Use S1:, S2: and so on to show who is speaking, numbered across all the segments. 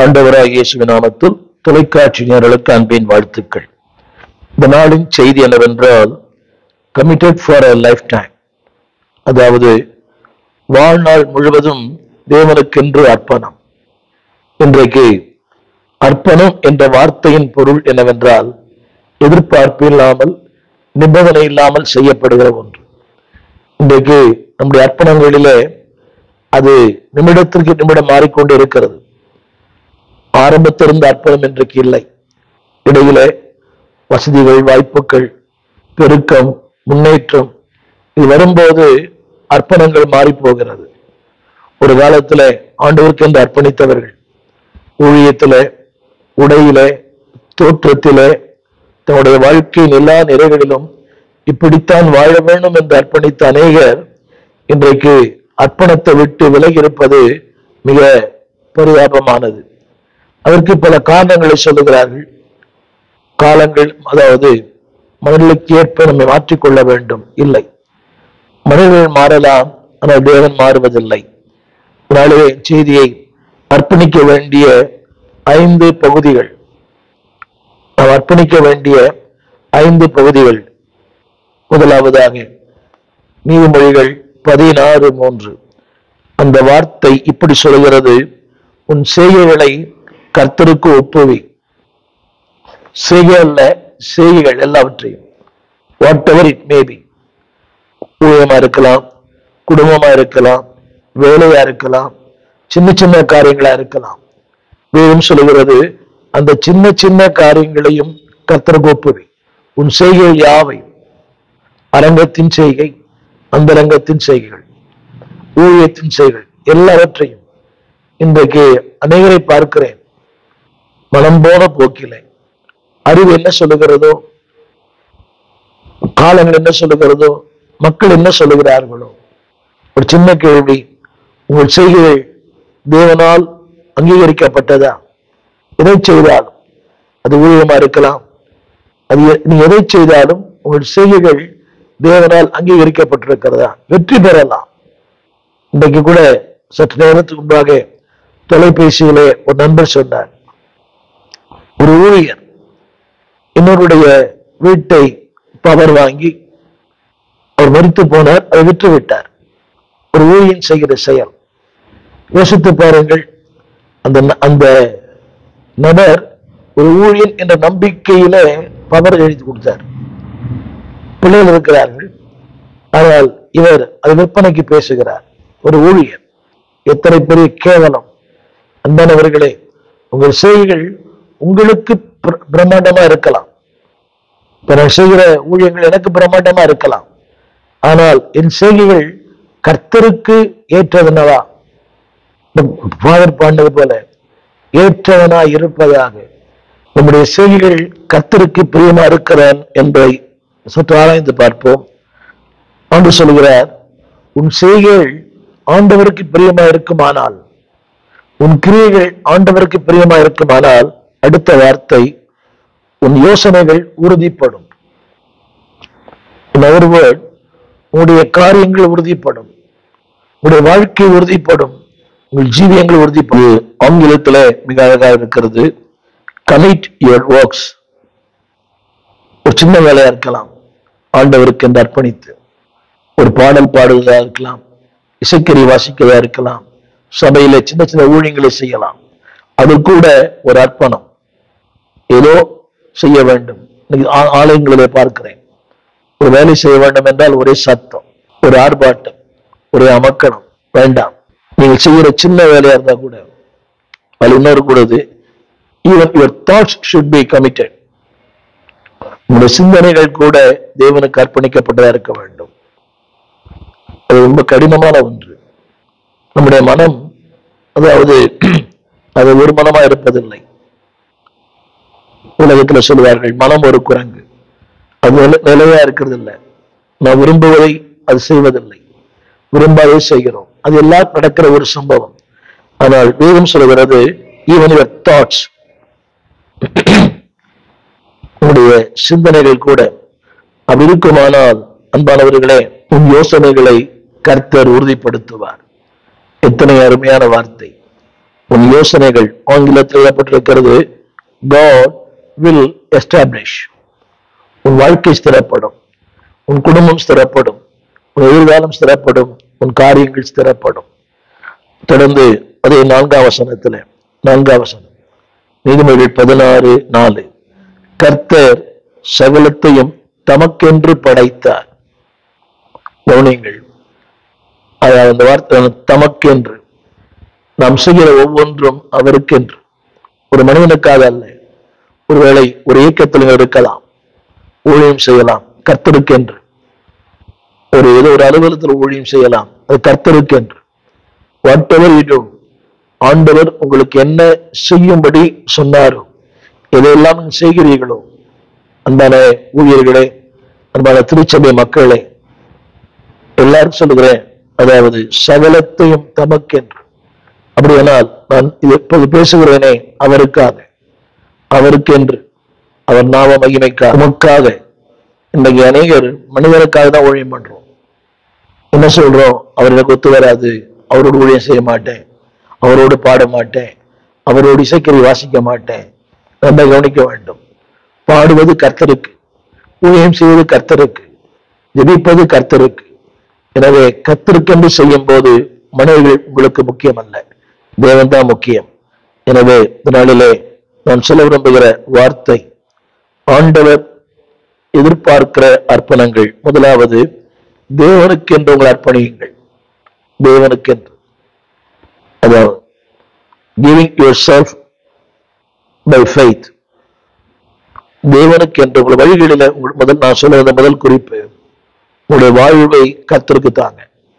S1: ஆண்டவராகிய இயேசுவின் நாமத்தில் தொலைக்காட்சி நேயர்களுக்கு அன்பின் வாழ்த்துக்கள். இந்த நாளின் செய்தி என்னவென்றால், committed for a lifetime, அதாவது வாழ்நாள் முழுவதும் தேவனுக்கென்று அர்ப்பணம். இன்றைக்கு அர்ப்பணம் என்ற வார்த்தையின் பொருள் என்னவென்றால், எதிர்பார்ப்பு இல்லாமல், நிபந்தனை இல்லாமல் செய்யப்படுகிற ஒன்று. இன்றைக்கு நம்முடைய அர்ப்பணங்களிலே அது நிமிடத்திற்கு நிமிடம் மாறிக்கொண்டு இருக்கிறது. ஆரம்பத்திலிருந்த அர்ப்பணம் இன்றைக்கு இல்லை. இடையிலே வசதிகள், வாய்ப்புகள், பெருக்கம், முன்னேற்றம் இது வரும்போது அர்ப்பணங்கள் மாறி போகிறது. ஒரு காலத்திலே ஆண்டவருக்கு என்று அர்ப்பணித்தவர்கள் ஊழியத்திலே, உடையிலே, தோற்றத்திலே, தன்னுடைய வாழ்க்கையின் எல்லா நிறைகளிலும் இப்படித்தான் வாழ வேண்டும் என்று அர்ப்பணித்த அநேகர் இன்றைக்கு அர்ப்பணத்தை விட்டு விலகி இருப்பது மிக பரிதாபமானது. அதற்கு பல காரணங்களை சொல்லுகிறார்கள். காலங்கள், அதாவது மனிதர்களுக்கு ஏற்ப நம்மை மாற்றிக்கொள்ள வேண்டும். இல்லை, மனிதர்கள் மாறலாம், ஆனால் தேவன் மாறுவதில்லை. நாளே செய்தியை அர்ப்பணிக்க வேண்டிய 5 பகுதிகள், நாம் அர்ப்பணிக்க வேண்டிய 5 பகுதிகள். முதலாவதாக நீதிமொழிகள் 16:3. அந்த வார்த்தை இப்படி சொல்கிறது: உன் செய்கைகளை கர்த்தருக்கு ஒப்புவி. செய்கைகள் எல்லாவற்றையும், whatever it may be, ஊழியமா இருக்கலாம், குடும்பமா இருக்கலாம், வேலையா இருக்கலாம், சின்ன சின்ன காரியங்களா இருக்கலாம். வேதம் சொல்லுகிறது, அந்த சின்ன சின்ன காரியங்களையும் கர்த்தருக்கு ஒப்புவி. உன் செய்கைகள் யாவை? அரங்கத்தின் செய்கை, அந்தரங்கத்தின் செய்கைகள், ஊழியத்தின் செய்கைகள் எல்லாவற்றையும். இன்றைக்கு அநேகரை பார்க்கிறேன், மனம் போன போக்கிலே, அறிவு என்ன சொல்லுகிறதோ, காலங்கள் என்ன சொல்லுகிறதோ, மக்கள் என்ன சொல்லுகிறார்களோ. ஒரு சின்ன கேள்வி: உங்கள் செய்கைகள் தேவனால் அங்கீகரிக்கப்பட்டதா? எதை செய்தாலும், அது ஊழியமா இருக்கலாம், அது நீ எதை செய்தாலும் உங்கள் செய்கைகள் தேவனால் அங்கீகரிக்கப்பட்டிருக்கிறதா? வெற்றி பெறலாம். இன்றைக்கு கூட சற்று நேரத்துக்கு முன்பாக தொலைபேசியிலே ஒரு நண்பர் சொன்னார், ஒரு ஊழியர் இன்னொருடைய வீட்டை பவர் வாங்கி அவர் மரித்து போனார், அதை விற்று விட்டார். ஒரு ஊழியன் செய்கிற செயல். யோசித்து பாருங்கள், அந்த நபர் ஒரு ஊழியன் என்ற நம்பிக்கையில பவர் எழுதி கொடுத்தார். பிள்ளைகள் இருக்கிறார்கள், ஆனால் இவர் அதை விற்பனைக்கு பேசுகிறார். ஒரு ஊழியர். எத்தனை பெரிய கேவலம்! அன்பானவர்களே, உங்கள் செய்கைகள் உங்களுக்கு பிரம்மாண்டமா இருக்கலாம். இப்ப நான் செய்கிற ஊழியங்கள் எனக்கு பிரம்மாண்டமா இருக்கலாம், ஆனால் என் செய்கைகள் கர்த்தருக்கு ஏற்றவனவா? ஃபாதர் பாண்டது போல, ஏற்றவனா இருப்பதாக நம்முடைய செய்கைகள் கர்த்தருக்கு பிரியமா இருக்கிறான் என்பதை சற்று ஆராய்ந்து பார்ப்போம். ஆண்டு சொல்கிறார், உன் செய்கைகள் ஆண்டவருக்கு பிரியமா இருக்குமானால், உன் கிரியைகள் ஆண்டவருக்கு பிரியமா இருக்குமானால், அடுத்த வார்த்தை, உன் யோசனைகள் உறுதிப்படும். உன்னுடைய காரியங்கள் உறுதிப்படும், உன்னுடைய வாழ்க்கை உறுதிப்படும், உங்கள் ஜீவியங்கள் உறுதிப்படும். ஆங்கிலத்துல மிக அழகாக இருக்கிறது, கமிட் யுவர் ஒர்க்ஸ். ஒரு சின்ன வேலையா இருக்கலாம், ஆண்டவருக்கு என்று அர்ப்பணித்து ஒரு பாடல் பாடுவதா இருக்கலாம், இசைக்கறி வாசிக்கிறதா இருக்கலாம், சபையில சின்ன சின்ன ஊழியங்களை செய்யலாம். அது கூட ஒரு அர்ப்பணம். ஏதோ செய்ய வேண்டும். ஆலயங்களிலே பார்க்கிறேன், ஒரு வேலை செய்ய வேண்டும் என்றால் ஒரே சத்தம், ஒரு ஆர்ப்பாட்டம், ஒரே அமக்கணம். வேண்டாம். நீங்கள் செய்கிற சின்ன வேலையா இருந்தா கூட அது இன்னொரு கூடது. Even your thoughts should be committed. உங்களுடைய சிந்தனைகள் கூட தேவனுக்கு அர்ப்பணிக்கப்பட்டதா இருக்க வேண்டும். அது ரொம்ப கடினமான ஒன்று. நம்முடைய மனம், அதாவது அது ஒரு மனமா இருப்பதில்லை. உலகத்துல சொல்லுவார்கள், மனம் ஒரு குரங்கு, அது நிலையா இருக்கிறது இல்லை. நான் விரும்புவதை அது செய்வதில்லை, விரும்பாதே செய்கிறோம். அது எல்லாம் நடக்கிற ஒரு சம்பவம். ஆனால் வேதம் சொல்கிறது, ஈவன் யுவர் தாட்ஸ், உங்களுடைய சிந்தனைகள் கூட அப்படி இருக்குமானால், அன்பானவர்களே, உன் யோசனைகளை கர்த்தர் உறுதிப்படுத்துவார். எத்தனை அருமையான வார்த்தை! உன் யோசனைகள், ஆங்கிலத்தில் எழுதப்பட்டிருக்கிறது, God will establish. உன் வாழ்க்கை ஸ்திரப்படும், உன் குடும்பம் ஸ்திரப்படும், உன் எதிர்காலம் ஸ்திரப்படும், உன் காரியங்கள் ஸ்திரப்படும். தொடர்ந்து அதே 4ஆம் வசனத்துல, 4ஆம் வசனம், நீதிமொழிகள் 16:4, கர்த்தர் சகலத்தையும் தமக்கென்று படைத்தார். கவனிங்கள், அந்த வார்த்தை தமக்கென்று. நாம் செய்கிற ஒவ்வொன்றும் அவருக்கென்று, ஒரு மனிதனுக்காக அல்ல. ஒருவேளை ஒரு இயக்கத்தில் இருக்கலாம், ஊழியம் செய்யலாம் கர்த்தருக்கென்று. ஏதோ ஒரு அலுவலகத்தில் ஊழியம் செய்யலாம், அது கர்த்தருக்கென்று. வாட் எவர் யூ டு, ஆண்டவர் உங்களுக்கு என்ன செய்யும்படி சொன்னாரோ, எதையெல்லாம் நீங்கள் செய்கிறீர்களோ, அன்பான ஊழியர்களே, அன்பான திருச்சபை மக்களே, எல்லாரும் சொல்லுகிறேன், அதாவது சகலத்தையும் தமக்கென்று. அப்படியானால் நான் இப்போது பேசுகிறேனே அவருக்காக, அவருக்கென்று, அவர் நாம மகிமைக்காக, நமக்காக. இன்றைக்கு அநேகர் மனிதனுக்காக தான் ஊழியம் பண்றோம். என்ன சொல்றோம்? அவர் எனக்கு ஒத்து வராது, அவரோடு ஊழியம் செய்ய மாட்டேன், அவரோடு பாட மாட்டேன், அவரோடு இசைக்கருவி வாசிக்க மாட்டேன். நம்ம கவனிக்க வேண்டும், பாடுவது கர்த்தருக்கு, ஊழியம் செய்வது கர்த்தருக்கு, ஜெபிப்பது கர்த்தருக்கு. எனவே கர்த்தருக்கென்று செய்யும் போது மனிதர்கள் உங்களுக்கு முக்கியம் அல்ல, தேவன் தான் முக்கியம். எனவே இந்த நாளிலே நான் சொல்ல விரும்புகிற வார்த்தை, ஆண்டவர் எதிர்பார்க்கிற அர்ப்பணங்கள். முதலாவது, தேவனுக்கென்று உங்களை அர்ப்பணியுங்கள். தேவனுக்கென்று, அதாவது giving yourself by faith. தேவனுக்கென்று உங்கள் வழிகளில நான் சொல்ல முதல் குறிப்பு, உங்களுடைய வாழ்வை கர்த்தருக்கு தாங்க.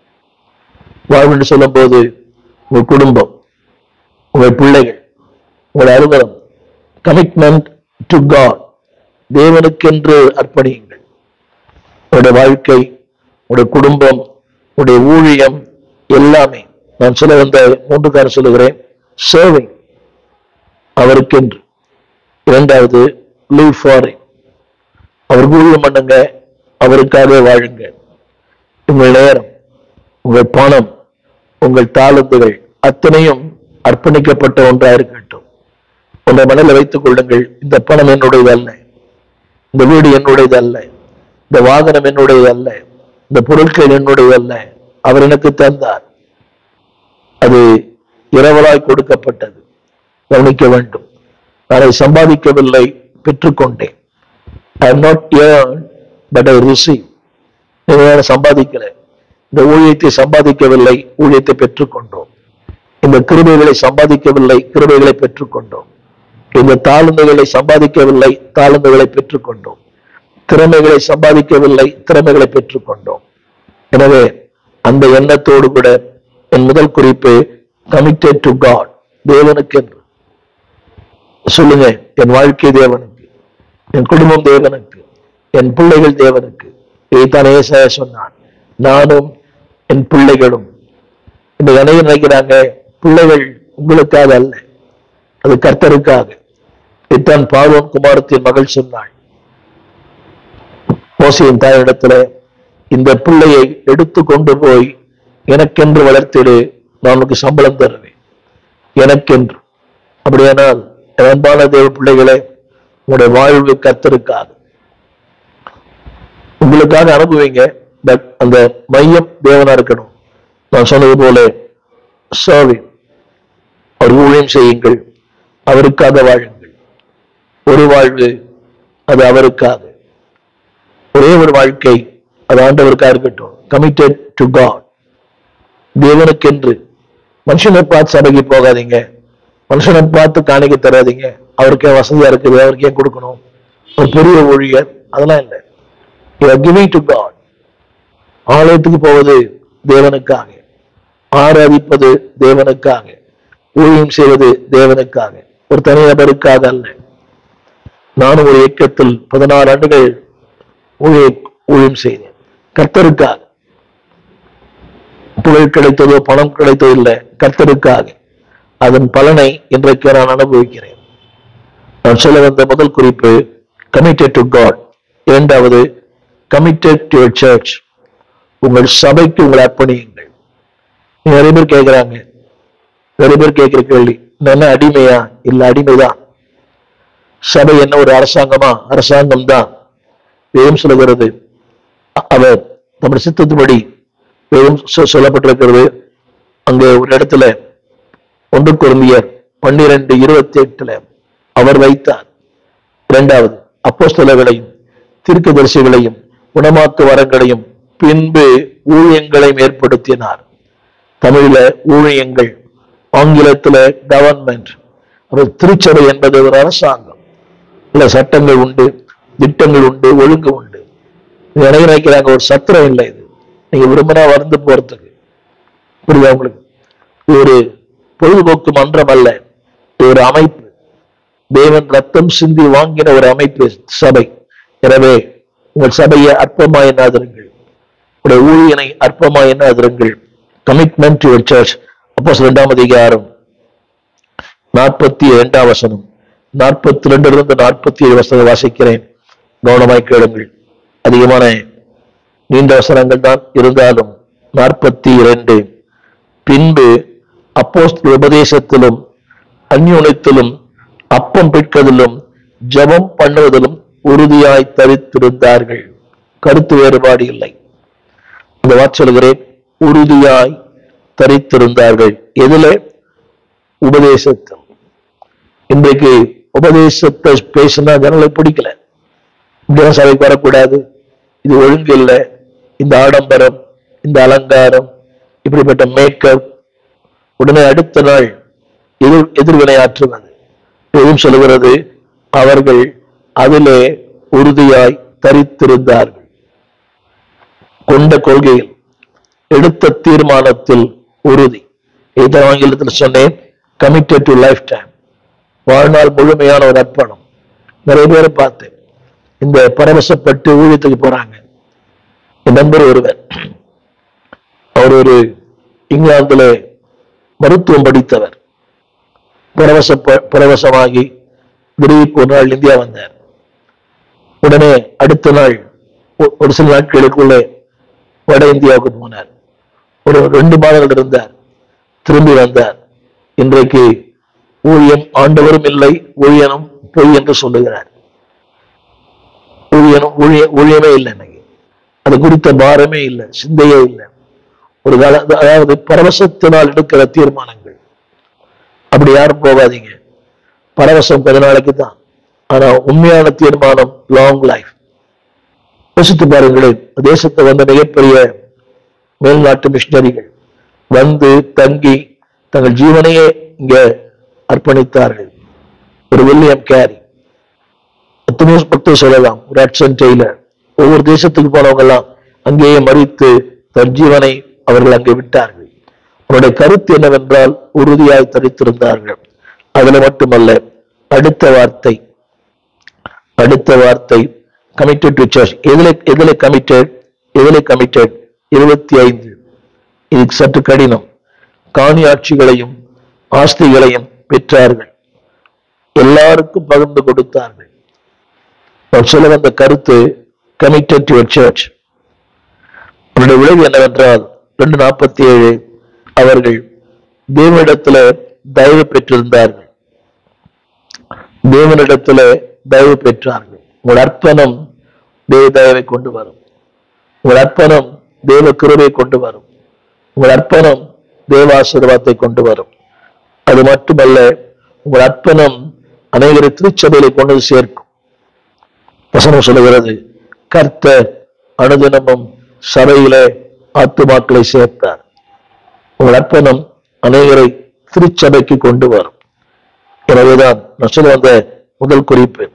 S1: வாழ்வு என்று சொல்லும் போது உங்கள் குடும்பம், உங்கள் பிள்ளைகள், உங்கள் அலுவலம், கமிட்மெண்ட் டு காட், தேவனுக்கென்று அர்ப்பணியுங்கள். உங்களுடைய வாழ்க்கை, உங்களுடைய குடும்பம், உங்களுடைய ஊழியம் எல்லாமே. நான் சொல்ல வந்த 3 காரணம் சொல்லுகிறேன். சர்விங், அவருக்கென்று. இரண்டாவது, live for him, அவருக்கு ஊழியம் பண்ணுங்க, அவருக்காக வாழுங்க. உங்கள் நேரம், உங்கள் பணம், உங்கள் தாளந்துகள் அத்தனையும் அர்ப்பணிக்கப்பட்ட ஒன்றாக இருக்கட்டும். உங்களை மனதில் வைத்துக் கொள்ளுங்கள், இந்த பணம் என்னுடையது அல்ல, இந்த வீடு என்னுடையது அல்ல, இந்த வாகனம் என்னுடையது அல்ல, இந்த பொருட்கள் என்னுடையது அல்ல, அவர் எனக்கு தந்தார், அது இரவலாய் கொடுக்கப்பட்டது. கவனிக்க வேண்டும், நான் அதை சம்பாதிக்கவில்லை, பெற்றுக்கொண்டேன். I am not earned, but I receive. சம்பாதிக்கல, இந்த ஊழியத்தை சம்பாதிக்கவில்லை, ஊழியத்தை பெற்றுக்கொண்டோம். இந்த கிருபைகளை சம்பாதிக்கவில்லை, கிருபைகளை பெற்றுக்கொண்டோம். இந்த தாழ்ந்துகளை சம்பாதிக்கவில்லை, தாழ்ந்துகளை பெற்றுக்கொண்டோம். திறமைகளை சம்பாதிக்கவில்லை, திறமைகளை பெற்றுக்கொண்டோம். எனவே அந்த எண்ணத்தோடு கூட என் முதல் குறிப்பு, கமிட்டட் டு காட், தேவனுக்கு என்று சொல்லுங்க. என் வாழ்க்கை தேவனுக்கு, என் குடும்பம் தேவனுக்கு, என் பிள்ளைகள் தேவனுக்கு. இதைத்தான் ஏசாயா சொன்னான், நானும் என் பிள்ளைகளும். இந்த அனைவரும் நினைக்கிறாங்க, பிள்ளைகள் உங்களுக்காக அல்ல, அது கர்த்தருக்காக. இத்தான் பார்வோன் குமாரத்தின் மகள் சொன்னாள் மோசேயின் தாயிடத்துல, இந்த பிள்ளையை எடுத்து கொண்டு போய் எனக்கென்று வளர்த்திடு, நான் உனக்கு சம்பளம் தருவேன், எனக்கென்று. அப்படியானால் அன்பான தேவ பிள்ளைகளே, உங்களுடைய வாழ்வு கர்த்தருக்காக, உங்களுக்காக அனுபவிங்க. பட் அந்த மையம் தேவனா இருக்கணும். நான் சொன்னது போல சர்விங், அவர் ஊழியம் செய்யுங்கள், அவருக்காக வாழுங்கள். ஒரு வாழ்வு, அது அவருக்காக. ஒரே ஒரு வாழ்க்கை, அது ஆண்டவருக்காக இருக்கட்டும். கமிட்டட் டு காட், தேவனுக்கென்று. மனுஷனை பார்த்து சபைக்கு போகாதீங்க, மனுஷனை பார்த்து காணிக்க தராதீங்க. அவருக்கே வசதியா இருக்குது, அவருக்கே கொடுக்கணும், ஒரு பெரிய ஊழியர், அதெல்லாம் இல்லை. You are giving to God. ஆலயத்துக்கு போவது தேவனுக்காக, ஆராதிப்பது தேவனுக்காக, ஊழியம் செய்வது தேவனுக்காக, ஒரு தனிநபருக்காக அல்ல. நானும் ஒரு இயக்கத்தில் 16 ஆண்டுகள் ஊழியம் செய்தேன், கர்த்தருக்காக. புகழ் கிடைத்ததோ பணம் கிடைத்ததோ இல்லை, கர்த்தருக்காக. அதன் பலனை இன்றைக்கு நான் அனுபவிக்கிறேன். நான் சொல்ல வந்த முதல் குறிப்பு, கமிட்டட் டு காட். இரண்டாவது, கமிட்டட் டு யுவர் சர்ச், உங்கள் சபைக்கு உங்களை அர்ப்பணியுங்கள். நிறைய பேர் கேட்கிறாங்க, நிறைய பேர் கேட்கிற கேள்வி, என்ன அடிமையா? இல்ல, அடிமைதான். சபை என்ன ஒரு அரசாங்கமா? அரசாங்கம் தான். வேதம் சொல்லுகிறது, அவர் நம்முடைய சித்தத்துப்படி வேதம் சொல்லப்பட்டிருக்கிறது. அங்க ஒரு இடத்துல 1 கொரிந்தியர் 12:28 அவர் வைத்தார். இரண்டாவது, அப்போஸ்தலர்களையும் தீர்க்கதரிசிகளையும் குணமாக்கு வரங்களையும் பின்பு ஊழியங்களையும் ஏற்படுத்தினார். தமிழில ஊழியங்கள், ஆங்கிலத்துல கவர்மெண்ட். திருச்சபை என்பது ஒரு அரசாங்கம். இல்ல, சட்டங்கள் உண்டு, திட்டங்கள் உண்டு, ஒழுங்கு உண்டு. நினைக்கிறாங்க ஒரு சத்திரம் இல்லை, இது நீங்க விரும்பினா வந்து போறதுக்கு. புரியுதா உங்களுக்கு? ஒரு பொழுதுபோக்கு மன்றம் அல்ல, ஒரு அமைப்பு. தேவன் ரத்தம் சிந்தி வாங்கின ஒரு அமைப்பு சபை. எனவே உங்கள் சபையை அற்பமாய் எண்ணாதிருங்கள், உங்களுடைய ஊழியனை அற்பமாய் எண்ணாதிருங்கள். Commitment to your church. அப்போஸ்தலர் 2ஆம் அதிகாரம் 42ஆம் வசனம், 42 47 வசனம் வாசிக்கிறேன், கவனமாய் கேளுங்கள். அதிகமான நீண்ட வசனங்கள் தான் இருந்தாலும் 42. பின்பு அப்போஸ்தலர் உபதேசத்திலும் அந்யோன்யத்திலும் அப்பம் பிற்கதிலும் ஜெபம் பண்ணுவதிலும் உறுதியாய் தரித்திருந்தார்கள். கருத்து வேறுபாடு இல்லை. இந்த வார்த்தை சொல்கிறேன், உறுதியாய் தரித்திருந்தார்கள். எதுல? உபதேசத்தில். இன்றைக்கு உபதேசத்தை பேசினா ஜனங்களை பிடிக்கல. இப்படிதான் சபைக்கு வரக்கூடாது, இது ஒழுங்கு இல்லை, இந்த ஆடம்பரம், இந்த அலங்காரம், இப்படிப்பட்ட மேக்கப். உடனே அடுத்த நாள் எதிர்வினையாற்றுவது. எதுவும் சொல்லுகிறது, அவர்கள் அதிலே உறுதியாய் தரித்திருந்தார்கள். கொண்ட கொள்கையில், எடுத்த தீர்மானத்தில் உறுதி. இதை ஆங்கிலத்தில் சொன்னேன், கமிட்டட் டு லைஃப் டைம். வாழ்நாள் முழுமையான ஒரு அர்ப்பணம். நிறைய பேரை பார்த்தேன், இந்த பரவசப்பட்டு ஊழியத்துக்கு போறாங்க. என் நண்பர் ஒருவர், அவர் ஒரு இங்கிலாந்துல மருத்துவம் படித்தவர். பரவசமாகி விடுவிப்பு ஒரு நாள் இந்தியா வந்தார். உடனே அடுத்த நாள் ஒரு சில நாட்களுக்குள்ளே வட இந்தியாவுக்கு போனார். ஒரு 2 மாதங்கள் இருந்தார், திரும்பி வந்தார். இன்றைக்கு ஊழியம் ஆண்டவரும் இல்லை, ஊழியனும் பொய் என்று சொல்லுகிறார். ஊழியமே இல்லை, இன்னைக்கு அது குறித்த பாரமே இல்லை, சிந்தையே இல்லை. ஒரு கால, அதாவது பரவசத்தினால் எடுக்கிற தீர்மானங்கள். அப்படி யாரும் போகாதீங்க. பரவசம் 10 நாளைக்கு தான், ஆனா உண்மையான தீர்மானம் லாங் லைஃப். யோசித்து பாருங்களேன், தேசத்தை வந்த மிகப்பெரிய மேல்நாட்டு மிஷனரிகள் வந்து தங்கி தங்கள் ஜீவனையே இங்க அர்ப்பணித்தார்கள். ஒரு வில்லியம் கேரி, சொல்லலாம், ஒரு ஹட்சன் டெய்லர். ஒவ்வொரு தேசத்துக்கு போனவங்க எல்லாம் அங்கேயே மறித்து தன் ஜீவனை அவர்கள் அங்கே விட்டார்கள். அவருடைய கருத்து என்னவென்றால் உறுதியாய் தரித்திருந்தார்கள். அதுல மட்டுமல்ல, அடுத்த வார்த்தை கமிட்டட் டு சர்ச். எதிலே கமிட்டட்? 25. இதுக்கு சற்று கடினம். காணியாட்சிகளையும் ஆஸ்திகளையும் பெற்றார்கள், எல்லாருக்கும் பகிர்ந்து கொடுத்தார்கள். சொல்ல வந்த கருத்து கமிட்டட் டு சர்ச். அவருடைய விளைவு என்னவென்றால் 2:47 அவர்கள் தேவனிடத்துல தயவு பெற்றிருந்தார்கள். தேவனிடத்துல தயவு பெற்றார்கள். உங்கள் அர்ப்பணம் தேவ தயவை கொண்டு வரும். உங்கள் அர்ப்பணம் தேவ கிருபையை கொண்டு வரும். உங்கள் அர்ப்பணம் தேவ ஆசீர்வாதத்தை கொண்டு வரும். அது மட்டுமல்ல, உங்கள் அர்ப்பணம் அநேகரை திருச்சபையிலே கொண்டு சேர்க்கும். வசனம் சொல்லுகிறது, கர்த்தர் அனுதினமும் சபையிலே ஆத்துமாக்களை சேர்த்தார். உங்கள் அர்ப்பணம் அநேகரை திருச்சபைக்கு கொண்டு வரும். எனவேதான் நான் சொல்ல வந்த முதல் குறிப்பு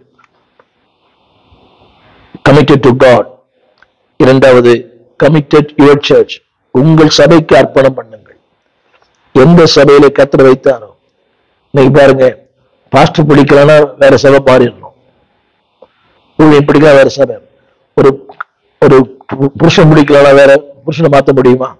S1: கமிட்டட் டு காட். இரண்டாவது, கமிட்டட் யுவர் சர்ச். உங்கள் சபைக்கு அர்ப்பணம் பண்ணுங்கள். எந்த சபையில கர்த்தர் வைத்தாரோ. இன்னைக்கு பாருங்க, பாஸ்டர் பிடிக்கலன்னா வேற சபை மாறிடணும். ஊழியம் பிடிக்கல வேற சபை. ஒரு ஒரு புருஷன் பிடிக்கலன்னா வேற புருஷனை மாற்ற முடியுமா?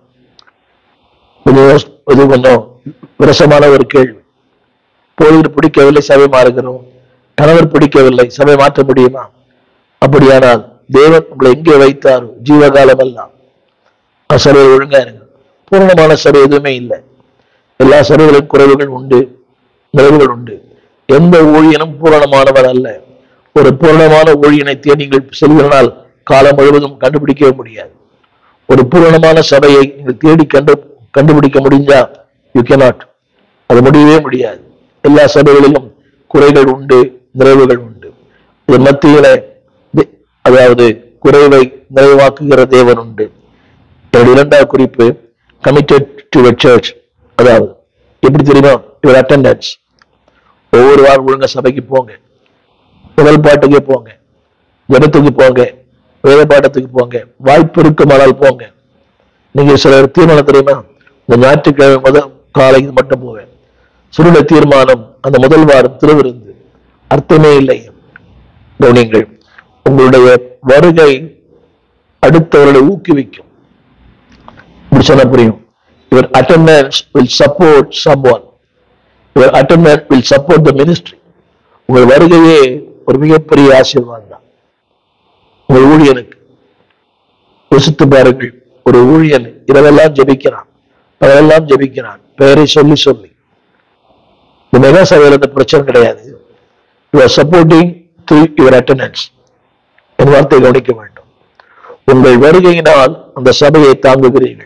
S1: இது கொஞ்சம் விரசமான ஒரு கேள்வி. பொழுது பிடிக்கவில்லை, சபை மாறுகிறோம். கணவர் பிடிக்கவில்லை, சபை மாற்ற முடியுமா? அப்படியானால் தேவன் உங்களை எங்கே வைத்தாரோ ஜீவகாலம் எல்லாம் சபை ஒழுங்கா இருங்க. பூர்ணமான சபை எதுவுமே இல்லை. எல்லா சபைகளுக்கும் குறைவுகள் உண்டு, நிறைவுகள் உண்டு. எந்த ஊழியனும் பூரணமானவர் அல்ல. ஒரு பூரணமான ஊழியனை தேடி நீங்கள் செல்வதனால் காலம் முழுவதும் கண்டுபிடிக்கவே முடியாது. ஒரு பூரணமான சபையை நீங்கள் தேடி கண்டுபிடிக்க முடிஞ்சா யூ கேனாட், அது முடியவே முடியாது. எல்லா சபைகளிலும் குறைகள் உண்டு, நிறைவுகள் உண்டு. இது மத்தியில அதாவது குறைவை நிறைவாக்குகிற தேவன் உண்டு. இரண்டாவது குறிப்பு கமிட்டட் டு a church. அதாவது எப்படி தெரியுமா, யுவர் அட்டெண்டன்ஸ். ஒவ்வொரு வாரம் ஒழுங்கா சபைக்கு போங்க, முதல் பாட்டுக்கு போங்க, ஜபத்துக்கு போங்க, வேத பாட்டத்துக்கு போங்க, வாய்ப்பு இருக்குமானால் போங்க. நீங்க சில தீர்மானம் தெரியுமா, இந்த ஞாயிற்றுக்கிழமை முதல் காலை மட்டும் போவேன். சுருள தீர்மானம் அந்த முதல் வாரம் திருவிருந்து அர்த்தமே இல்லை. கவனிங்கள், உங்களுடைய வருகை அடுத்தவர்களை ஊக்குவிக்கும். சொன்ன புரியும். Your attendance will support someone. Your attendance will support the ministry. உங்கள் வருகையே ஒரு மிகப்பெரிய ஆசீர்வாதம் தான் உங்கள் ஊழியனுக்கு. யோசித்து பாருங்கள், ஒரு ஊழியன் இரவெல்லாம் ஜெபிக்கிறான், பகலெல்லாம் ஜெபிக்கிறான், பெயரை சொல்லி சொல்லி. இந்த மெகா சபையில் அந்த பிரச்சனை கிடையாது. You are supporting through your attendance. என் வார்த்தை கவனிக்க வேண்டும். உங்கள் வருகையினால் அந்த சபையை தாங்குகிறீர்கள்.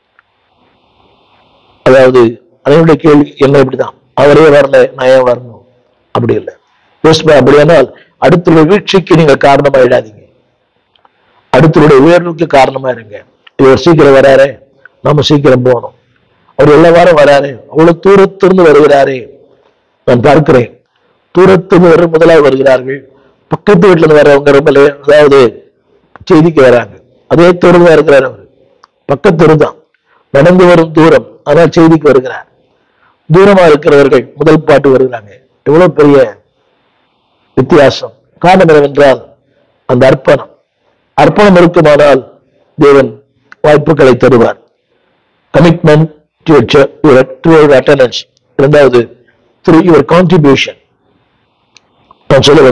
S1: அதாவது அதனுடைய கேள்வி என்ன, இப்படிதான் அவரே வரல நான் ஏன் வரணும், அப்படி இல்லை. அப்படியானால் அடுத்த வீழ்ச்சிக்கு நீங்க காரணமாயிடாதீங்க, அடுத்தவருடைய உயர்வுக்கு காரணமா இருங்க. இவர் சீக்கிரம் வராரு, நம்ம சீக்கிரம் போகணும். அவர் எல்லா வாரம் வராரு, அவ்வளவு தூரத்திலிருந்து வருகிறாரே, நான் பார்க்கிறேன். தூரத்திலிருந்து வர முதலாக வருகிறார்கள், பக்கத்து வீட்டுல இருந்து வர்றவங்க ரொம்ப அதாவது செய்திக்கு வராங்க. அதே தூரம் இருக்கிறார், அவர் பக்கத்து தான், நடந்து வரும் தூரம், ஆனால் செய்திக்கு வருகிறார். தூரமா இருக்கிறவர்கள் முதல் பாட்டு வருகிறாங்க. எவ்வளவு பெரிய வித்தியாசம்! காரணம் என்னவென்றால் அந்த அர்ப்பணம் இருக்குமானால் தேவன் வாய்ப்புகளை தருவார். Commitment to your attendance. இரண்டாவது through your contribution. நான் சொல்ல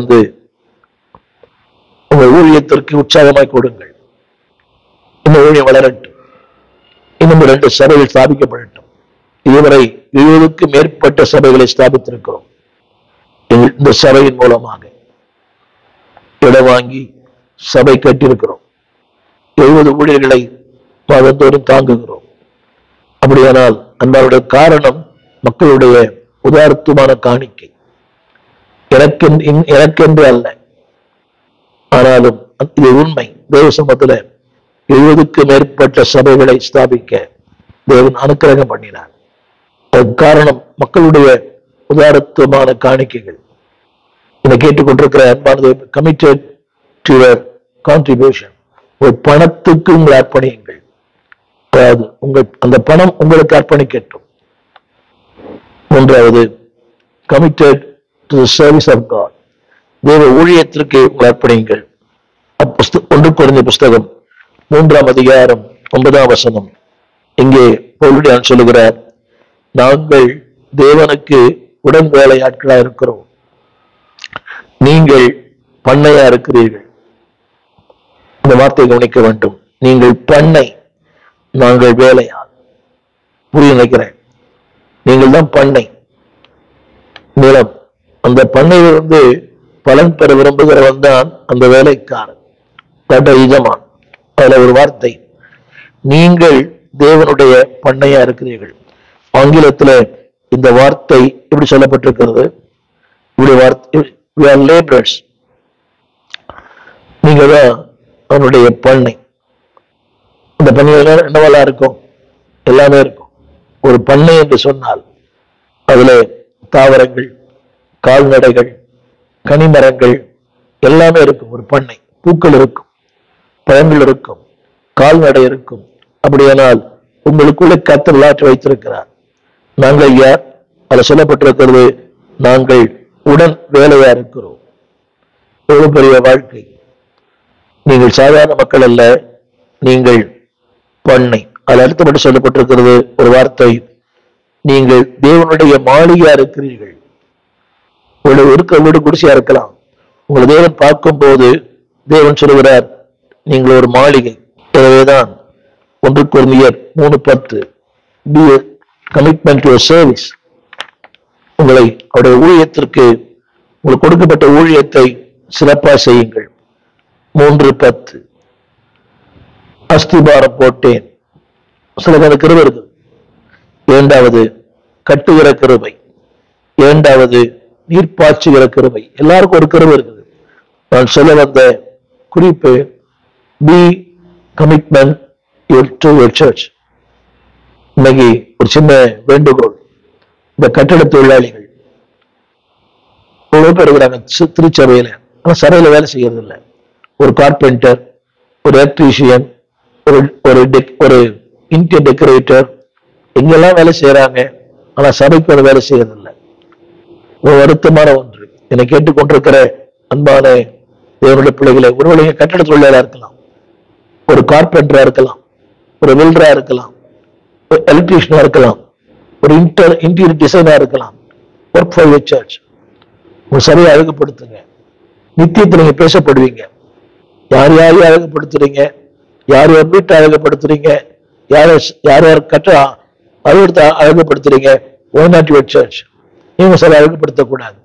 S1: உங்கள் ஊழியத்திற்கு உற்சாகமாய் கொடுங்கள். இந்த ஊழியம் வளரட்டும், இன்னும் 2 சபைகள் ஸ்தாபிக்கப்படட்டும். இதுவரை 70க்கும் மேற்பட்ட சபைகளை ஸ்தாபித்திருக்கிறோம். இந்த சபையின் மூலமாக இடம் வாங்கி சபை கட்டியிருக்கிறோம். 70 ஊழியர்களை மாதந்தோறும் தாங்குகிறோம். அப்படியானால் அன்பாருடைய காரணம் மக்களுடைய உதார்த்தமான காணிக்கை, எனக்கென்று அல்ல. ஆனாலும் இது உண்மை. தேவ சமூகத்துல 70க்கும் மேற்பட்ட சபைகளை ஸ்தாபிக்க தேவன் அனுக்கிரகம் பண்ணினார். அதற்கு காரணம் மக்களுடைய உதாரத்துவமான காணிக்கைகள். இதை கேட்டுக்கொண்டிருக்கிற அன்பானது, கமிட்டட் டு யுவர் கான்ட்ரிபியூஷன். ஒரு பணத்துக்கு உங்களை அர்ப்பணியுங்கள். அதாவது அந்த பணம் உங்களுக்கு அர்ப்பணிக்கட்டும். மூன்றாவது, committed to the service of God. தேவ ஊழியத்திற்கு உங்களை அர்ப்பணியுங்கள். 1 கொரிந்தியர் புஸ்தகம் 3ஆம் அதிகாரம் 9ஆம் வசனம். இங்கே பவுல் சொல்லுகிறார், நாங்கள் தேவனுக்கு உடன் வேலையாட்களா இருக்கிறோம், நீங்கள் பண்ணையா இருக்கிறீர்கள். இந்த வார்த்தையை கவனிக்க வேண்டும். நீங்கள் பண்ணை, நாங்கள் வேலையா. புரிய நினைக்கிறேன். நீங்கள் தான் பண்ணை, நிலம். அந்த பண்ணையிலிருந்து பலன் பெற விரும்புகிறவன் தான் அந்த வேலைக்காரன், யஜமான். அதுல ஒரு வார்த்தை, நீங்கள் தேவனுடைய பண்ணையா இருக்கிறீர்கள். ஆங்கிலத்துல இந்த வார்த்தை எப்படி சொல்லப்பட்டிருக்கிறது? இப்படி வார்த்தை, we are laborers. நீங்க தான் அவனுடைய பண்ணை. அந்த பண்ணையில என்னவெல்லாம் இருக்கும்? எல்லாமே இருக்கும். ஒரு பண்ணை என்று சொன்னால் அதுல தாவரங்கள், கால்நடைகள், கனிமரங்கள் எல்லாமே இருக்கும். ஒரு பண்ணை. பூக்கள் இருக்கும், பழங்கள் இருக்கும், கால்நடை இருக்கும். அப்படியானால் உங்களுக்குள்ள கர்த்தர் விளையாட்டு வைத்திருக்கிறார். நாங்கள் யார்? அதில் சொல்லப்பட்டிருக்கிறது, நாங்கள் உடன் வேலையா இருக்கிறோம். எவ்வளவு பெரிய வாழ்க்கை! நீங்கள் சாதாரண மக்கள் அல்ல, நீங்கள் பண்ணை. அதில் அடுத்தபடி சொல்லப்பட்டிருக்கிறது ஒரு வார்த்தை, நீங்கள் தேவனுடைய மாளிகையா இருக்கிறீர்கள். இருக்க வீடு குடிசையா இருக்கலாம். உங்களை தேவன் பார்க்கும் போது தேவன் சொல்கிறார், நீங்கள் ஒரு மாளிகை. எனவேதான் 1 கொரிந்தியர் 3:10, be கமிட்மெண்ட் டு சர்வீஸ். உங்களை அவருடைய ஊழியத்திற்கு, உங்களுக்கு கொடுக்கப்பட்ட ஊழியத்தை சிறப்பாக செய்யுங்கள். 3:10 அஸ்திபாரம் போட்டேன். சில கிருபை இருக்கு. 2வது கட்டுகிற கிருபை. 2வது நீர்ப்பாய்ச்சுகிற கிருபை. எல்லாருக்கும் ஒரு கிருபை இருக்குது. நான் சொல்ல வந்த குறிப்பு, be commitment to your church. இன்னைக்கு ஒரு சின்ன வேண்டுகோள். இந்த கட்டட தொழிலாளிகள் எவ்வளவு பேர் இருக்கிறாங்க திருச்சபையில, ஆனா சபையில வேலை செய்யறது இல்லை. ஒரு கார்பெண்டர், ஒரு எலக்ட்ரீஷியன், ஒரு இன்டீரியர் டெக்கரேட்டர், எங்கெல்லாம் வேலை செய்யறாங்க, ஆனா சபைக்கு ஒரு வேலை செய்யறது இல்லை. ஒரு வருத்தமான ஒன்று. என்னை கேட்டுக்கொண்டிருக்கிற அன்பான தேவனுடைய பிள்ளைகளை, ஒருவேளை கட்டட தொழிலாளா இருக்கலாம், ஒரு கார்பெண்டரா இருக்கலாம், ஒரு வெல்டரா இருக்கலாம், ஒரு எலக்ட்ரீஷியனா இருக்கலாம், ஒரு இன்டீரியர் டிசைனா இருக்கலாம். Work for your church. உங்க சபையை அழகுபடுத்துங்க. நித்தியத்தில் நீங்க பேசப்படுவீங்க. யார் யாரையும் அழகுபடுத்துறீங்க, யார் யார் வீட்டை அழகுபடுத்துறீங்க, யார் யார் கட்ட அலுவலகத்தை அழகுபடுத்துறீங்க. Why not your church. நீங்க சபை அழகுபடுத்தக்கூடாது.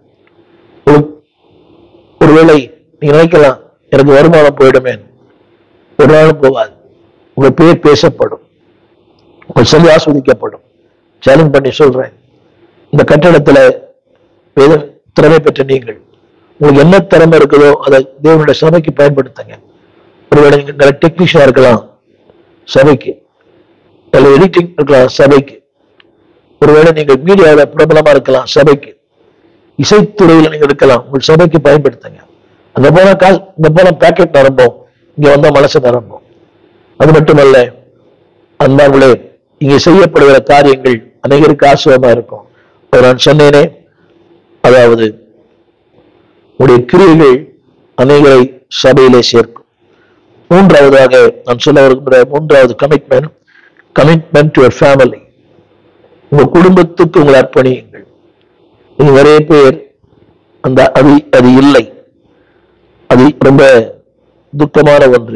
S1: ஒருவேளை நீங்க நினைக்கலாம், எனக்கு வருமானம் போயிடுமே. ஒரு நாளும் போகாது. உங்க பேர் பேசப்படும், உங்க சொல்லி ஆஸ்வதிக்கப்படும். சேலஞ்ச் பண்ணி சொல்றேன். இந்த கட்டடத்துல திறமை பெற்ற நீங்கள், உங்களுக்கு என்ன திறமை இருக்குதோ அதை தேவனுடைய சபைக்கு பயன்படுத்துங்க. ஒருவேளை நீங்க நல்ல டெக்னீஷியனா இருக்கலாம், சபைக்கு. நல்ல எடிட்டிங் இருக்கலாம், சபைக்கு. ஒருவேளை நீங்கள் மீடியாவில் பிரபலமா இருக்கலாம், சபைக்கு. இசைத்துறையில் நீங்க இருக்கலாம், உங்கள் சபைக்கு பயன்படுத்துங்க. அந்த போல பேக்கெட் நிரம்பும், இங்க வந்தா மனசு நிரம்பும். அது மட்டுமல்ல, அன்பார்களே, இங்கே செய்யப்படுகிற காரியங்கள் அநேகருக்கு ஆசிரியமா இருக்கும். நான் சொன்னேனே, அதாவது உடைய கிரியைகள் அநேகரை சபையிலே சேர்க்கும். 3வதாக நான் சொல்ல வருகிற 3வது கமிட்மெண்ட் டு யுவர் ஃபேமிலி. உங்க குடும்பத்துக்கு உங்களை அர்ப்பணியுங்கள். நீங்க நிறைய பேர் அது இல்லை. அது ரொம்ப துக்கமான ஒன்று.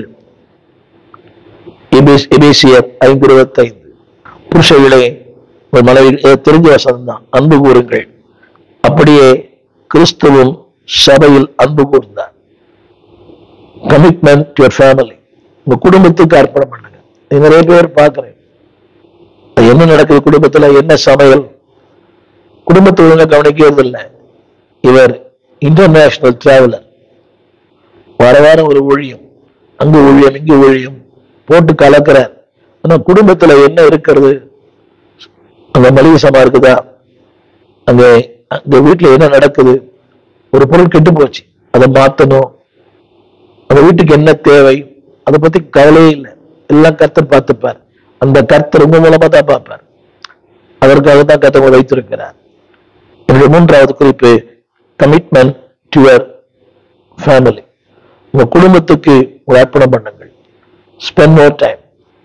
S1: எபேசியர் 5:25. புருஷர்களே, உங்கள் மனைவி தெரிஞ்ச வசனம் தான், அன்பு கூறுங்கள், அப்படியே கிறிஸ்துவும் சபையில் அன்பு கூர்ந்தார். Commitment to your family. உங்க குடும்பத்துக்கு அர்ப்பணம் பண்ணுங்க. நிறைய பேர் பார்க்கிறேன், என்ன நடக்குது குடும்பத்துல, என்ன சமையல், குடும்பத்தை ஒழுங்கா கவனிக்கிறது இல்லை. இவர் இன்டர்நேஷனல் டிராவலர். வாரம் ஒரு ஊழியம், அங்கு ஊழியம், இங்கு ஊழியம் போட்டு கலக்கிறார். ஆனா குடும்பத்துல என்ன இருக்கிறது? அங்க மளிகை சாமான் இருக்குதா? அங்க வீட்டுல என்ன நடக்குது? ஒரு பொருள் கெட்டு போச்சு, அதை மாத்தணும். அந்த வீட்டுக்கு என்ன தேவை, அதை பத்தி கவலையே இல்லை. எல்லாம் கர்த்தர் பார்த்துப்பார். அந்த கர்த்தர் உங்க மூலமா தான் பார்ப்பார். அதற்காகத்தான் கர்த்தர் வைத்திருக்கிறார். என்னுடைய 3வது குறிப்பு, கமிட்மெண்ட் டு யுவர் ஃபேமிலி. உங்க குடும்பத்துக்கு ஒரு அர்ப்பணம் பண்ணுங்கள். Spend more time.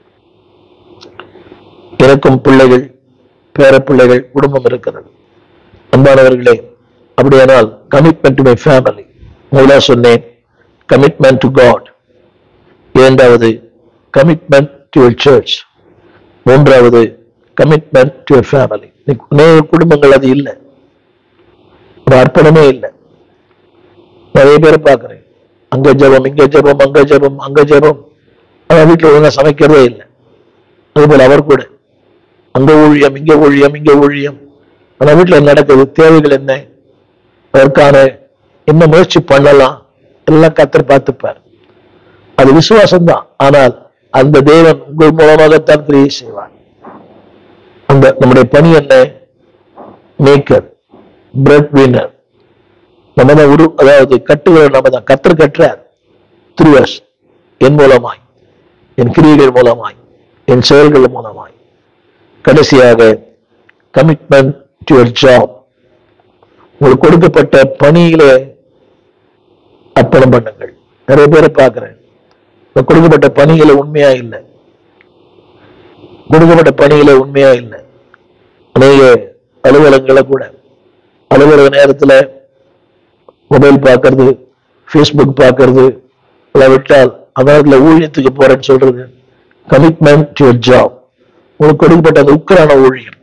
S1: எனக்கும் பிள்ளைகள், பேர பிள்ளைகள், குடும்பம் இருக்கிறது. அன்பானவர்களே, அப்படியானால் கமிட்மெண்ட் டு மை ஃபேமிலி. முதலா சொன்னேன் கமிட்மெண்ட் டு காட். 2வது கமிட்மெண்ட் டு யுவர் சர்ச். 3வது கமிட்மெண்ட் டு யுவர் ஃபேமிலி. குடும்பங்கள் அது இல்லை, ஒரு அர்ப்பணமே இல்லை. நிறைய பேரை பார்க்கிறேன், அங்க ஜபம், இங்க ஜபம், அங்க ஜபம், அங்க ஜபம். ஆனா வீட்டுல ஒழுங்கா சமைக்கிறதே இல்லை. அதுபோல அவர் கூட அங்க ஊழியம், இங்க ஊழியம், இங்க ஊழியம். ஆனா வீட்டுல என்ன நடக்குது, தேவைகள் என்ன, அதற்கான என்ன முயற்சி பண்ணலாம், எல்லாம் கர்த்தர் பார்த்துப்பார். அது விசுவாசம்தான். ஆனால் அந்த தேவன் உங்கள் மூலமாகத்தான் கிரியை செய்வார். அந்த நம்முடைய பணி என்ன? Maker, bread winner. நம்ம தான் அதாவது கட்டுகிற நம்ம தான். கர்த்தர் கட்டுறார் through us, என் மூலமாய், என் கிரியைகள் மூலமாய், என் செயல்கள் மூலமாய். கடைசியாக கமிட்மெண்ட் டு யுவர் ஜாப். உங்களுக்கு கொடுக்கப்பட்ட பணியில அர்ப்பணம் பண்ணுங்கள். நிறைய பேரை பார்க்கிறேன், கொடுக்கப்பட்ட பணிகளை உண்மையா இல்லை, கொடுக்கப்பட்ட பணிகளை உண்மையா இல்லை. அநேக அலுவலகங்களை கூட அலுவலக நேரத்துல மொபைல் பார்க்கறது, ஃபேஸ்புக் பார்க்கறது, விட்டால் அந்த ஊழியத்துக்கு போறேன்னு சொல்றது. Commitment to your job. உங்களுக்கு கொடுக்கப்பட்ட அந்த உக்கரான ஊழியம்,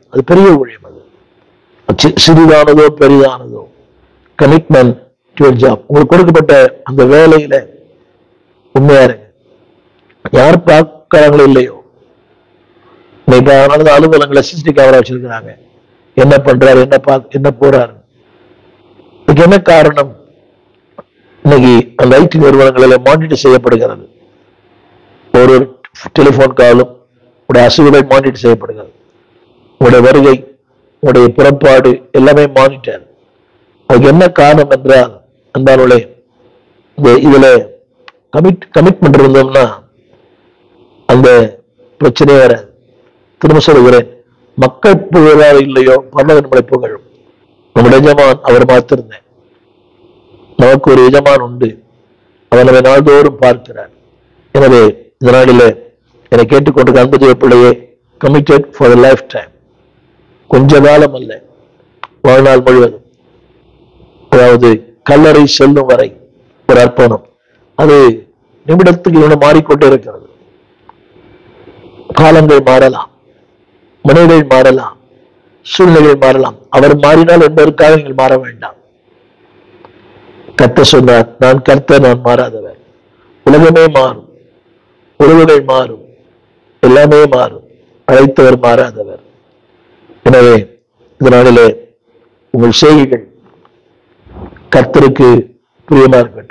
S1: அது பெரிய ஊழியம். அது சிறிதானதோ பெரிதானதோ, கமிட்மெண்ட் டு யுவர் ஜாப். உங்களுக்கு கொடுக்கப்பட்ட அந்த வேலையில உண்மையா இருங்க. யார் பார்க்கிறாங்களோ இல்லையோ, இன்னைக்கு அதனால அலுவலகங்களை சிசிடி கேமரா வச்சிருக்கிறாங்க. என்ன பண்றாரு, என்ன போறாரு. இதுக்கு என்ன காரணம்? இன்னைக்கு அந்த ஐடி நிறுவனங்களில் மானிட்டர் செய்யப்படுகிறது. ஒரு டெலிபோன் காலும் உடைய அசைவுகள் மானிட்டர் செய்யப்படுகிறது. உங்களுடைய வருகை, உங்களுடைய புறப்பாடு எல்லாமே மானிட்டர். அதுக்கு என்ன காரணம் என்றால், அன்பானவர்களே, இதுல கமிட்மெண்ட் இருந்தோம்னா அந்த பிரச்சனையே வராது. திரும்ப சொல்கிறேன், மக்கள் புகழாரோ இல்லையோ, பரலோகம் நம்மளை புகழும். நம்முடைய எஜமான் அவர் மாத்திருந்தேன். நமக்கு ஒரு எஜமான் உண்டு, அவர் நம்மை நாள்தோறும் பார்க்கிறார். எனவே இந்த நாளிலே என்னை கேட்டுக்கொண்டு அன்பு தேவ பிள்ளையே, committed for the lifetime. கொஞ்ச காலம் அல்ல, வாழ்நாள் முழுவதும். அதாவது கல்லறை செல்லும் வரை ஒரு அர்ப்பணம். அது நிமிடத்துக்கு இவனை மாறிக்கொண்டே இருக்கிறது. காலங்கள் மாறலாம், மனிதர்கள் மாறலாம், சூழ்நிலைகள் மாறலாம். அவர் மாறினால் என்பதற்காக நீங்கள் மாற வேண்டாம். கர்த்தர் சொன்னார், நான் கர்த்தர், நான் மாறாதவர். உலகமே மாறும், உறவுகள் மாறும், எல்லாமே மாறும். அழைத்தவர் மாறாதவர். எனவே இந்த நாளிலே உங்கள் செய்கைகள் கர்த்தருக்கு பிரியமா இருக்கட்டும்.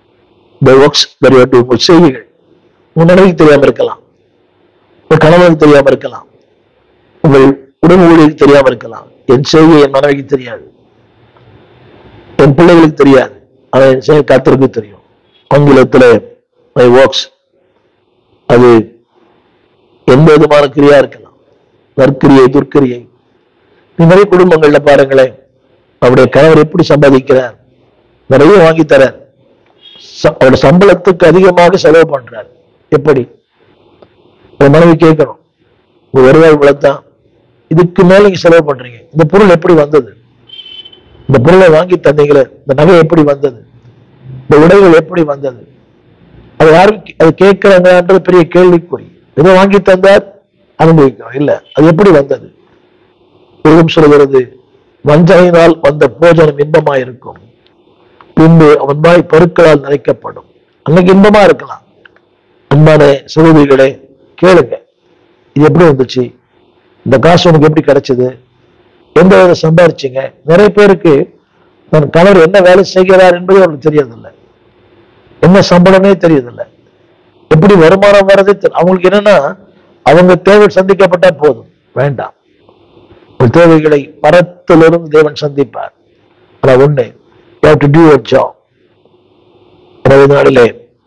S1: உங்கள் செய்கைகள் உங்கள் மனைவிக்கு தெரியாம இருக்கலாம், உங்கள் கணவனுக்கு தெரியாம இருக்கலாம், உங்கள் உடல் ஊழியருக்கு தெரியாம இருக்கலாம். என் செய்கை என் மனைவிக்கு தெரியாது, என் பிள்ளைகளுக்கு தெரியாது. ஆனால் என் செய்கை கர்த்தருக்கு தெரியும். ஆங்கிலத்தில் மை ஒர்க்ஸ், அது எந்த விதமான கிரியா இருக்கலாம், நற்கிரியை, துர்க்கிரியை. நிறைய குடும்பங்கள்ல பாருங்களேன், அவருடைய கணவர் எப்படி சம்பாதிக்கிறார், நிறைய வாங்கி தரார், அவருடைய சம்பளத்துக்கு அதிகமாக செலவு பண்றார். எப்படி? மனைவி கேட்கணும், உங்க வருவாய் இவ்வளவுதான், இதுக்கு மேல நீங்க செலவு பண்றீங்க, இந்த பொருள் எப்படி வந்தது, இந்த பொருளை வாங்கி தந்தீங்களே, இந்த நகை எப்படி வந்தது, இந்த உடைகள் எப்படி வந்தது, அது யாரும் அது கேட்கிறாங்கன்றது பெரிய கேள்விக்குறி. ஏதோ வாங்கி தந்தார், அனுபவிக்கிறோம். இல்ல, அது எப்படி வந்தது? சொல்கிறது, வஞ்சனையினால் வந்த போஜனம் இன்பமாயிருக்கும், பின்பு அவன் வாய் பருக்களால் நிறைக்கப்படும். அன்னைக்கு இன்பமா இருக்கலாம். அன்பான சகோதரிகளே, கேளுங்க, இது எப்படி வந்துச்சு, இந்த காசு உனக்கு எப்படி கிடைச்சது, எந்த வேலை சம்பாரிச்சீங்க? நிறைய பேருக்கு தன் கணவர் என்ன வேலை செய்கிறார் என்பது அவங்களுக்கு தெரியறதில்லை, என்ன சம்பளமே தெரியறதில்லை, எப்படி வருமானம் வர்றதே அவங்களுக்கு. என்னன்னா, அவங்க தேவை சந்திக்கப்பட்டா போதும், வேண்டாம். தேவைகளை பரத்திலிருந்து தேவன் சந்திப்பார். ஆனா ஒண்ணு, you have to do your job. எனவே நாளிலே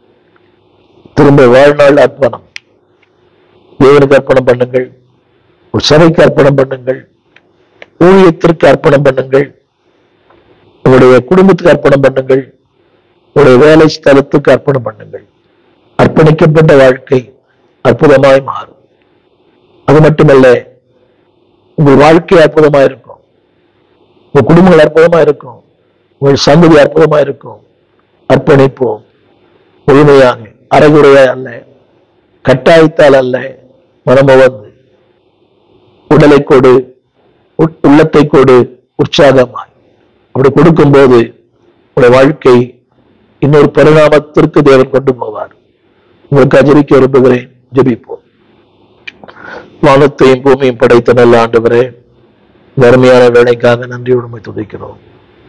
S1: திரும்ப வாழ்நாள் அர்ப்பணம், தேவனுக்கு அர்ப்பணம் பண்ணுங்கள், ஒரு சபைக்கு அர்ப்பணம் பண்ணுங்கள், ஊழியத்திற்கு அர்ப்பணம் பண்ணுங்கள், உங்களுடைய குடும்பத்துக்கு அர்ப்பணம் பண்ணுங்கள், உங்களுடைய வேலை ஸ்தலத்துக்கு அர்ப்பணம் பண்ணுங்கள். அர்ப்பணிக்கப்பட்ட வாழ்க்கை அற்புதமாய் மாறும். அது மட்டுமல்ல, உங்கள் வாழ்க்கை அற்புதமா இருக்கும், உங்கள் குடும்பங்கள் அற்புதமா இருக்கும், உங்கள் சந்ததி அற்புதமா இருக்கும். அர்ப்பணிப்போம் முழுமையாக, அரைகுறையா அல்ல, கட்டாயத்தால் அல்ல, மனமுவந்து உடலை கொடு, உள்ளத்தை கொடு, உற்சாகமாய். அப்படி கொடுக்கும் போது உங்களுடைய வாழ்க்கை இன்னொரு பரிணாமத்திற்கு தேவன் கொண்டு போவார். உங்களுக்கு அஜரிக்க விரும்புகிறேன். ஜெபிப்போம். வானத்தையும் பூமியும் படைத்த நல்ல ஆண்டவரே, அருமையான வேலைக்காக நன்றியுடன் துதிக்கிறோம்.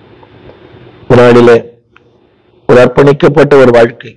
S1: ஒரு நாளிலே ஒரு அர்ப்பணிக்கப்பட்ட ஒரு வாழ்க்கை,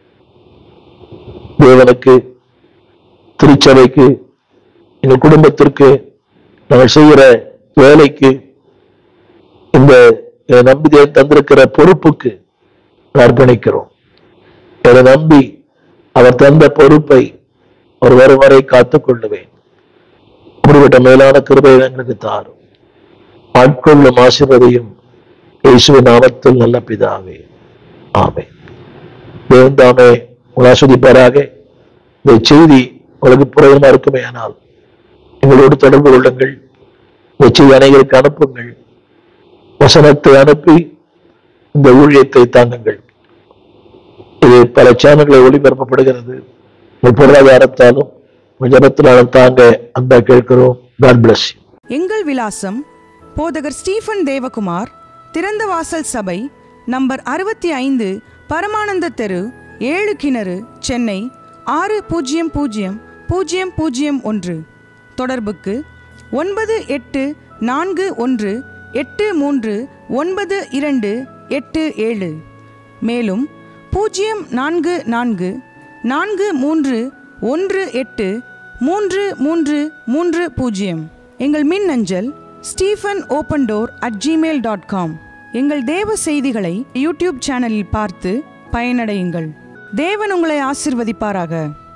S1: தேவனுக்கு, திருச்சபைக்கு, எங்கள் குடும்பத்திற்கு, நாங்கள் செய்கிற வேலைக்கு, இந்த நம்பி தந்திருக்கிற பொறுப்புக்கு அர்ப்பணிக்கிறோம். என்னை நம்பி அவர் தந்த பொறுப்பை ஒரு வரும் வரை காத்துக் கொள்ளுவேன். அப்படிப்பட்ட மேலான கிருபை எங்களுக்கு தாரும். ஆட்கொள்ளும் ஆசீர்வதியும் இயேசுவின் நாமத்தில் நல்ல பிதாவே, ஆமென். தேவன் தாமே உங்களை ஆசீர்வதிப்பாராக. இந்த செய்தி உங்களுக்கு பிரயோஜனமா இருக்குமே ஆனால் எங்களோடு தொடர்பு கொள்ளுங்கள். இந்த செய்தி அனைவருக்கு அனுப்புங்கள். வசனத்தை அனுப்பி இந்த ஊழியத்தை தாங்குங்கள். இது பல சேனல்களை ஒளிபரப்பப்படுகிறது. உங்கள் பொருளாதாரத்தாலும் உங்கள் ஜபத்தினாலும் தாங்க அன்பா கேட்கிறோம். God bless you.
S2: எங்கள் விலாசம்: போதகர் ஸ்டீஃபன் தேவகுமார், திறந்த வாசல் சபை, நம்பர் 65, பரமானந்த தெரு, 7 கிணறு, சென்னை 600001. தொடர்புக்கு 9841839287. மேலும் 0444183330. எங்கள் மின்னஞ்சல் stephenopendor@gmail.com. எங்கள் தேவ செய்திகளை யூடியூப் சேனலில் பார்த்து பயனடையுங்கள். தேவன் உங்களை ஆசீர்வதிப்பாராக.